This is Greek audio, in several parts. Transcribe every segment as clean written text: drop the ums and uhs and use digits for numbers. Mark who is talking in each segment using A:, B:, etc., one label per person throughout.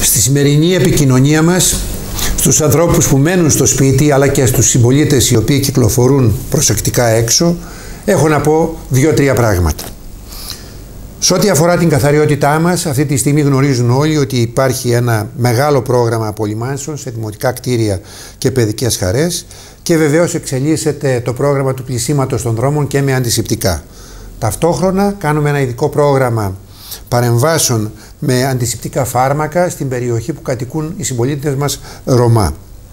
A: Στη σημερινή επικοινωνία μας, στους ανθρώπους που μένουν στο σπίτι, αλλά και στους συμπολίτες οι οποίοι κυκλοφορούν προσεκτικά έξω, έχω να πω 2-3 πράγματα. Σε ό,τι αφορά την καθαριότητά μας, αυτή τη στιγμή γνωρίζουν όλοι ότι υπάρχει ένα μεγάλο πρόγραμμα απολυμάνσεων σε δημοτικά κτίρια και παιδικές χαρές και βεβαίως εξελίσσεται το πρόγραμμα του πλυσίματος των δρόμων και με αντισηπτικά. Ταυτόχρονα κάνουμε ένα ειδικό πρόγραμμα παρεμβάσεων με αντισηπτικά φάρμακα στην περιοχή που κατοικούν οι συμπολίτες μας Ρωμά.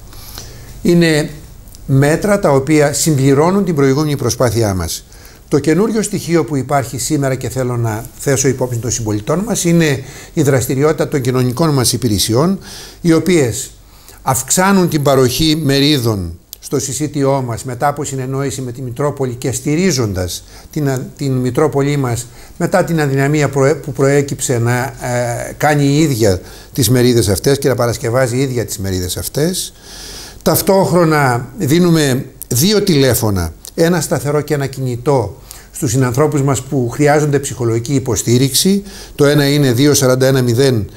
A: Είναι μέτρα τα οποία συμπληρώνουν την προηγούμενη προσπάθειά μας. Το καινούριο στοιχείο που υπάρχει σήμερα και θέλω να θέσω υπόψη των συμπολιτών μας είναι η δραστηριότητα των κοινωνικών μας υπηρεσιών, οι οποίες αυξάνουν την παροχή μερίδων στο συσίτιό μας μετά από συνεννόηση με τη Μητρόπολη και στηρίζοντας την Μητρόπολη μας μετά την αδυναμία που προέκυψε να κάνει η ίδια τις μερίδες αυτές και να παρασκευάζει η ίδια τις μερίδες αυτές. Ταυτόχρονα δίνουμε 2 τηλέφωνα, ένα σταθερό και ένα κινητό, στους συνανθρώπους μας που χρειάζονται ψυχολογική υποστήριξη. Το ένα είναι 241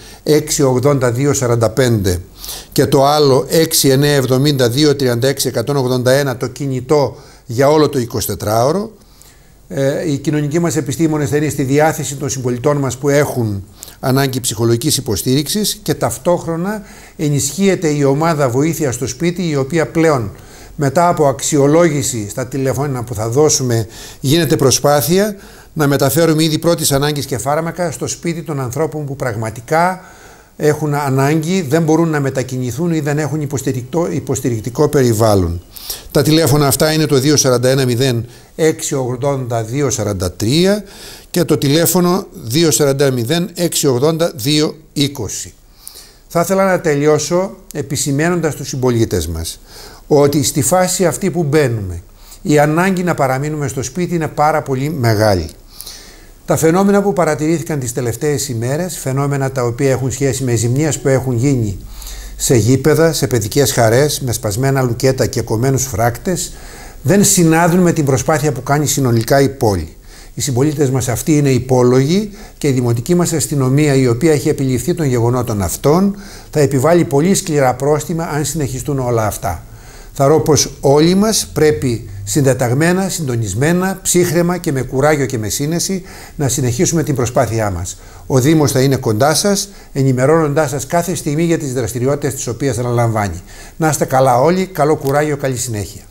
A: 680 245 και το άλλο 6970 236 181, το κινητό για όλο το 24ωρο. Οι κοινωνικοί μας επιστήμονες θα είναι στη διάθεση των συμπολιτών μας που έχουν ανάγκη ψυχολογικής υποστήριξης και ταυτόχρονα ενισχύεται η ομάδα βοήθεια στο σπίτι, η οποία πλέον μετά από αξιολόγηση στα τηλεφώνα που θα δώσουμε γίνεται προσπάθεια να μεταφέρουμε ήδη πρώτης ανάγκης και φάρμακα στο σπίτι των ανθρώπων που πραγματικά έχουν ανάγκη, δεν μπορούν να μετακινηθούν ή δεν έχουν υποστηρικτικό περιβάλλον. Τα τηλέφωνα αυτά είναι το 241 680 243 και το τηλέφωνο 241 680 220. Θα ήθελα να τελειώσω επισημαίνοντας τους συμπολίτες μας ότι στη φάση αυτή που μπαίνουμε η ανάγκη να παραμείνουμε στο σπίτι είναι πάρα πολύ μεγάλη. Τα φαινόμενα που παρατηρήθηκαν τις τελευταίες ημέρες, φαινόμενα τα οποία έχουν σχέση με ζημίες που έχουν γίνει σε γήπεδα, σε παιδικές χαρές, με σπασμένα λουκέτα και κομμένους φράκτες, δεν συνάδουν με την προσπάθεια που κάνει συνολικά η πόλη. Οι συμπολίτες μας αυτοί είναι υπόλογοι και η δημοτική μας αστυνομία, η οποία έχει επιληφθεί των γεγονότων αυτών, θα επιβάλλει πολύ σκληρά πρόστιμα αν συνεχιστούν όλα αυτά. Θαρώ πως όλοι μας πρέπει συντεταγμένα, συντονισμένα, ψύχραιμα και με κουράγιο και με σύνεση να συνεχίσουμε την προσπάθειά μας. Ο Δήμος θα είναι κοντά σας, ενημερώνοντάς σας κάθε στιγμή για τις δραστηριότητες τις οποίες αναλαμβάνει. Να είστε καλά όλοι, καλό κουράγιο, καλή συνέχεια.